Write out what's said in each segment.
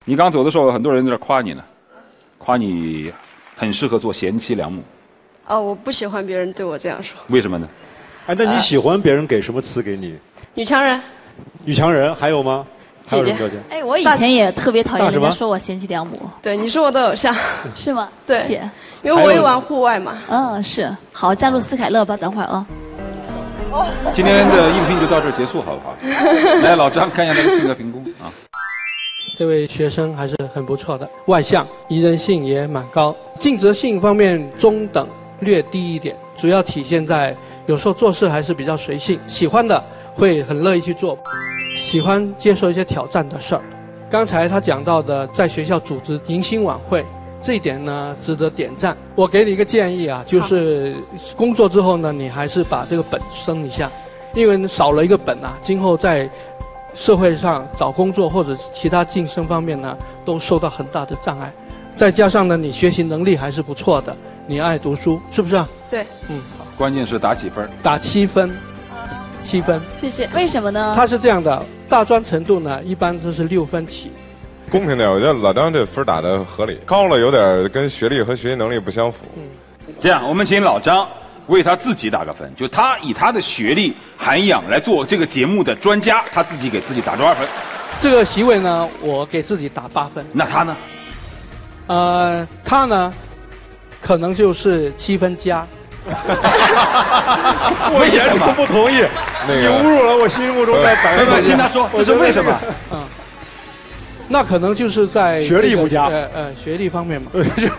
你刚走的时候，很多人在这夸你呢，夸你很适合做贤妻良母。 哦，我不喜欢别人对我这样说。 为什么呢？ 哎，那你喜欢别人给什么词给你？ 女强人。 女强人还有吗？还有什么条件？ 哎，我以前也特别讨厌人家说我贤妻良母。 对，你是我的偶像。 是吗？ 对， 姐， 因为我也玩户外嘛。 嗯，是。好，加入斯凯勒吧，等会儿啊。 今天的应聘就到这儿结束，好不好？来，老张看一下他的性格评估啊。 这位学生还是很不错的，外向，宜人性也蛮高，尽责性方面中等，略低一点，主要体现在有时候做事还是比较随性，喜欢的会很乐意去做，喜欢接受一些挑战的事儿。刚才他讲到的在学校组织迎新晚会，这一点呢值得点赞。我给你一个建议啊，就是工作之后呢，你还是把这个本升一下，因为少了一个本啊，今后在社会上找工作或者其他晋升方面呢，都受到很大的障碍。再加上呢，你学习能力还是不错的，你爱读书，是不是啊？ 对。 好。关键是打几分？ 打7分，7分。 谢谢。 为什么呢？ 他是这样的，大专程度呢，一般都是6分起。 公平点，我觉得老张这分打得合理，高了有点跟学历和学习能力不相符。 这样，我们请老张为他自己打个分，就他以他的学历涵养来做这个节目的专家，他自己给自己打多少分？ 这个席位呢，我给自己打8分。 那他呢？ 他呢，可能就是7分加。 我严重不同意，你侮辱了我心目中的100%。 听他说，这是为什么？ 那可能就是在学历不佳， 学历方面嘛。 不是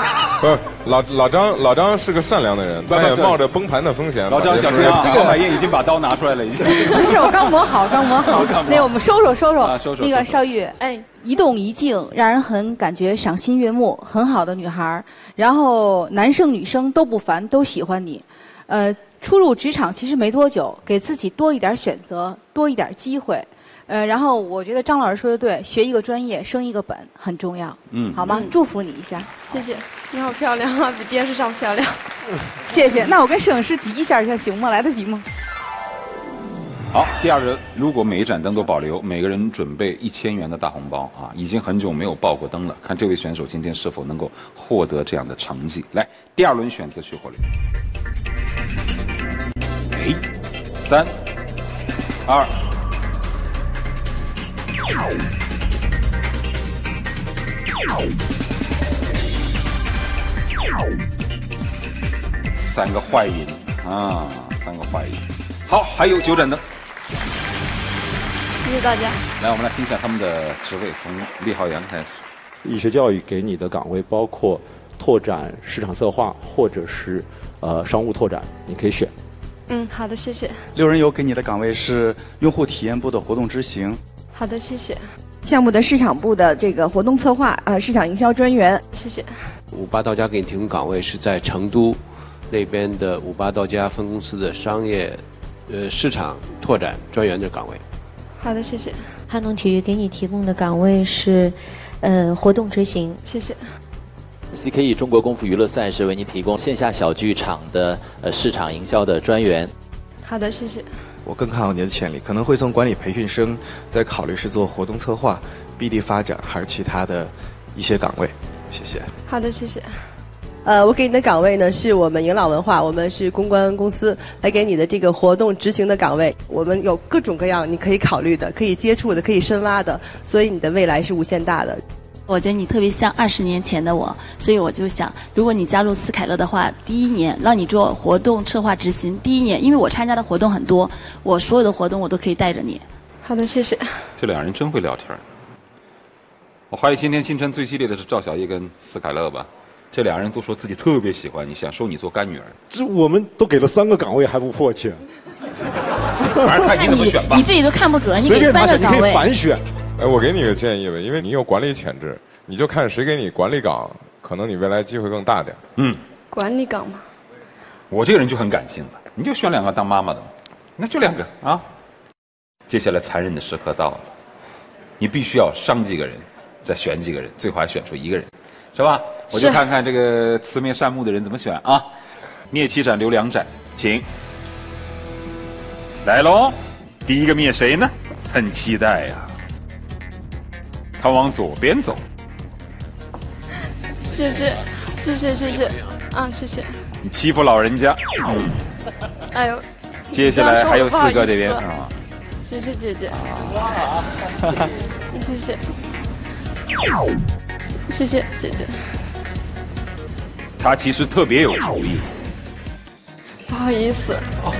老张是个善良的人，他也冒着崩盘的风险。 老张小心啊！这个海燕已经把刀拿出来了，已经。 不是，我刚磨好。那我们收收。那个邵玉， 哎， 一动一静让人很感觉赏心悦目，很好的女孩。然后男生女生都不烦，都喜欢你。初入职场其实没多久，给自己多一点选择，多一点机会。然后我觉得张老师说的对，学一个专业，升一个本很重要。好吗？祝福你一下。 谢谢，你好漂亮啊，比电视上漂亮。 谢谢。那我跟摄影师挤一下行吗？来得及吗？ 好，第二轮，如果每一盏灯都保留，每个人准备1000元的大红包啊！已经很久没有爆过灯了，看这位选手今天是否能够获得这样的成绩。来，第二轮选择徐火力。3、2。3个坏音啊，3个坏音。好，还有9盏灯。 谢谢大家。 来，我们来听一下他们的职位，从厉浩洋开始。 医学教育给你的岗位包括拓展市场策划或者是商务拓展，你可以选。 好的，谢谢。 6人游给你的岗位是用户体验部的活动执行。 好的，谢谢。 项目的市场部的这个活动策划市场营销专员。 谢谢。 58到家给你提供岗位是在成都那边的58到家分公司的商业市场拓展专员的岗位。 好的，谢谢。 汉农体育给你提供的岗位是活动执行。 谢谢。 CKE 中国功夫娱乐赛是为您提供线下小剧场的市场营销的专员。 好的，谢谢。 我更看好你的潜力，可能会从管理培训生再考虑是做活动策划、BD 发展还是其他的一些岗位。谢谢。 好的，谢谢。 我给你的岗位呢是我们迎老文化，我们是公关公司来给你的这个活动执行的岗位，我们有各种各样你可以考虑的、可以接触的、可以深挖的，所以你的未来是无限大的。 我觉得你特别像20年前的我，所以我就想，如果你加入斯凯勒的话，第1年让你做活动策划执行，第1年，因为我参加的活动很多，我所有的活动我都可以带着你。 好的，谢谢。 这2人真会聊天。我怀疑今天新晨最激烈的是赵小艺跟斯凯勒吧？这2人都说自己特别喜欢你，想收你做干女儿。 这我们都给了3个岗位还不迫切。 反正看你怎么选吧。 你自己都看不准，你给3个岗位。 你可以反选。 我给你个建议吧，因为你有管理潜质，你就看谁给你管理岗，可能你未来机会更大点。 管理岗嘛。 我这个人就很感性了，你就选2个当妈妈的，那就2个啊。接下来残忍的时刻到了，你必须要伤几个人，再选几个人，最后还选出1个人，是吧？我就看看这个慈眉善目的人怎么选啊。灭7盏留2盏，请来喽。第1个灭谁呢？很期待呀。 他往左边走。 谢谢，谢谢，谢谢，啊，谢谢。 你欺负老人家。 哎呦。 接下来还有4个这边啊。 谢谢姐姐。谢谢。谢谢姐姐。 他其实特别有主意。 不好意思。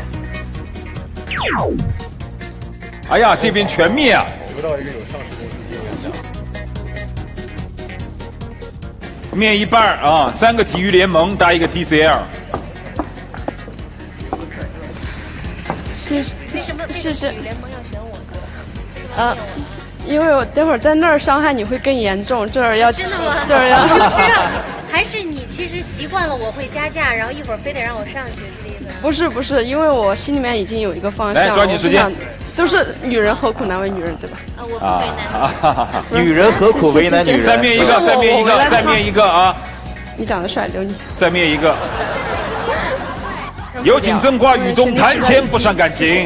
哎呀，这边全灭啊！ 得到一个有上市公司经验的。 灭一半啊，3个体育联盟搭一个 TCL。 谢谢。 为什么谢谢。 联盟要选我？ 因为我待会儿在那儿伤害你会更严重，这儿要真的吗？ 这儿要。 不知道，还是你其实习惯了我会加价，然后一会儿非得让我上去，是这意思？ 不是，因为我心里面已经有一个方向。 来，抓紧时间。 都是女人何苦难为女人，对吧？ 我不为难。女人何苦为难女人？ 再灭一个，再灭一个，再灭一个啊！ 你长得帅，留你。 再灭一个。有请曾华、雨东谈钱不伤感情。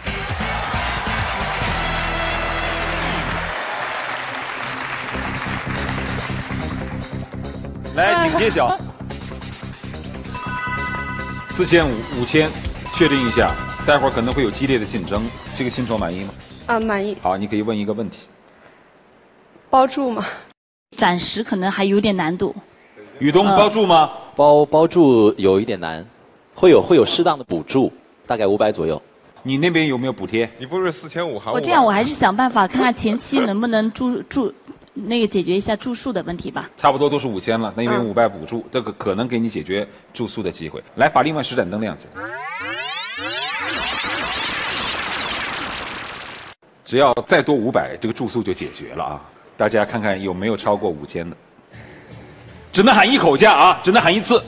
来，请揭晓。4500、5000，确定一下。待会儿可能会有激烈的竞争，这个薪酬满意吗？ 满意。 好，你可以问一个问题。 包住吗？ 暂时可能还有点难度。 雨东包住吗？ 包住有一点难，会有适当的补助，大概500左右。 你那边有没有补贴？ 你不是4500还500？ 我这样我还是想办法看看前期能不能那个解决一下住宿的问题吧。 差不多都是5000了，那因为500补助，这个可能给你解决住宿的机会。来，把另外10盏灯亮起来。只要再多500，这个住宿就解决了啊！大家看看有没有超过5000的，只能喊一口价啊，只能喊一次。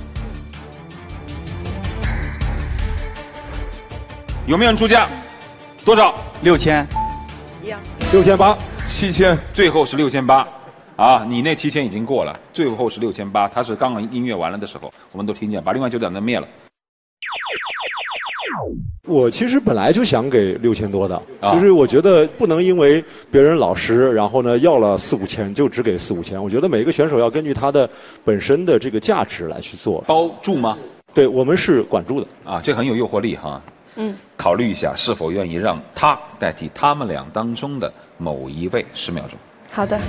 有没有人出价？多少 ？6000。 一样。 6800、7000， 最后是6800。啊，你那7000已经过了，最后是6800。他是刚刚音乐完了的时候，我们都听见，把另外9盏灯灭了。 我其实本来就想给6000多的，就是我觉得不能因为别人老实，然后呢要了4、5千就只给4、5千。我觉得每一个选手要根据他的本身的这个价值来去做。 包住吗？ 对，我们是管住的。 啊，这很有诱惑力哈。考虑一下是否愿意让他代替他们俩当中的某一位，10秒钟。 好的。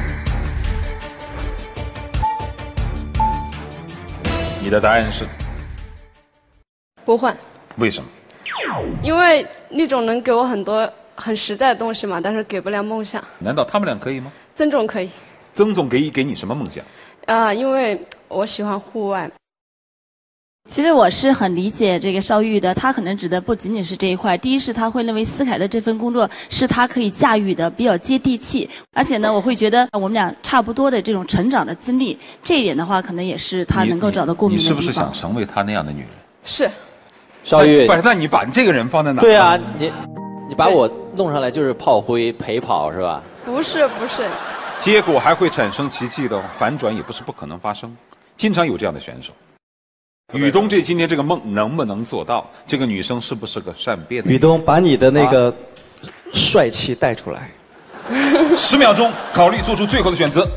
你的答案是？ 不换。 为什么？ 因为那种能给我很多很实在的东西嘛，但是给不了梦想。 难道他们俩可以吗？ 曾总可以。 曾总给你什么梦想？ 因为我喜欢户外。 其实我是很理解这个邵玉的，他可能指的不仅仅是这一块。第一是他会认为思凯的这份工作是他可以驾驭的，比较接地气。而且呢，我会觉得我们俩差不多的这种成长的经历，这一点的话，可能也是他能够找到共鸣的地方。 你是不是想成为他那样的女人？ 是。 邵玉， 那你把这个人放在哪？ 对啊，你把我弄上来就是炮灰陪跑是吧？ 不是。 结果还会产生奇迹的哦，反转也不是不可能发生，经常有这样的选手。雨东今天这个梦能不能做到？这个女生是不是个善变的？ 雨东，把你的那个帅气带出来。 10秒钟，考虑做出最后的选择。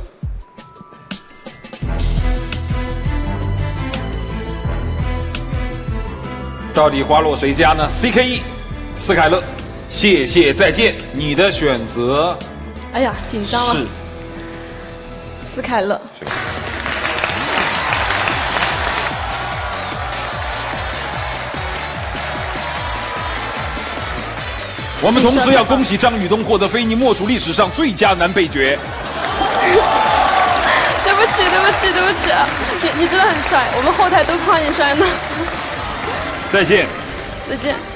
到底花落谁家呢 ？CKE， 斯凯勒，谢谢再见。你的选择？ 哎呀，紧张了。 是斯凯勒。 我们同时要恭喜张雨东获得非你莫属历史上最佳男配角。 对不起，你真的很帅，我们后台都夸你帅呢。 再见。 再见。